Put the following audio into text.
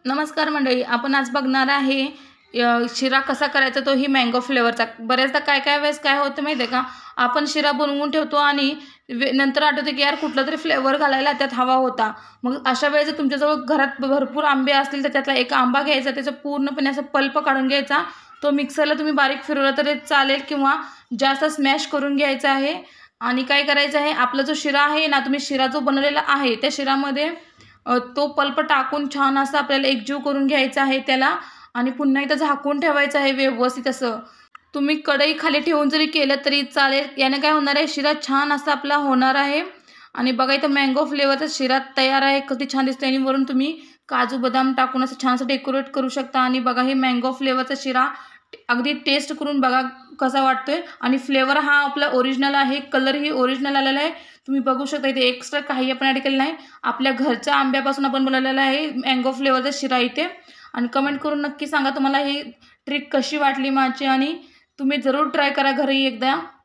नमस्कार मंडळी, आपण आज बघणार आहे शिरा कसा करायचा, तोही मँगो फ्लेवरचा। बऱ्याचदा काय वेळेस काय होतं माहिती आहे का, आपण शिरा बनवून ठेवतो आणि नंतर आठवतं की यार कुठला तरी फ्लेवर घालायला त्यात हवा होता। मग अशा वेळेस जर तुमच्याजवळ घरात भरपूर आंबे असतील तर त्यातला एक आंबा घ्यायचा, त्याचा पूर्णपणे असं पल्प काढून घ्यायचा, तो मिक्सरला तुम्ही बारीक फिरवला तरी चालेल किंवा जास्त स्मॅश करून घ्यायचा आहे। आणि काय करायचं आहे, आपला जो शिरा आहे ना, तुम्ही शिरा जो बनवलेला आहे त्या शिरामध्ये तो पल्प टाकून छान असं आपल्याला एकजीव करून घ्यायचा आहे त्याला। आणि पुन्हा एकदा झाकून ठेवायचं आहे व्यवस्थित असं। तुम्ही कढई खाली ठेवून जरी केलं तरी चालेल, याने काय होणार आहे, शिरा छान असा आपला होणार आहे। आणि बघा इथं मँगो फ्लेवरचा शिरा तयार आहे, किती छान दिसतंय। आणि वरून तुम्ही काजू बदाम टाकून असं छान असं डेकोरेट करू शकता। आणि बघा हे मँगो फ्लेवरचा शिरा अगदी टेस्ट करून बघा कसा वाटतोय। आणि फ्लेवर हा आपला ओरिजिनल आहे, कलर ही ओरिजिनल आलेला आहे, तुम्ही बघू शकता। इथे एक्स्ट्रा काही आपण ॲड केलं नाही, आपल्या घरच्या आंब्यापासून आपण बनवलेला आहे मँगो फ्लेवरचा शिरा इथे। आणि कमेंट करून नक्की सांगा तुम्हाला ही ट्रिक कशी वाटली माझी, आणि तुम्ही जरूर ट्राय करा घरी एकदा।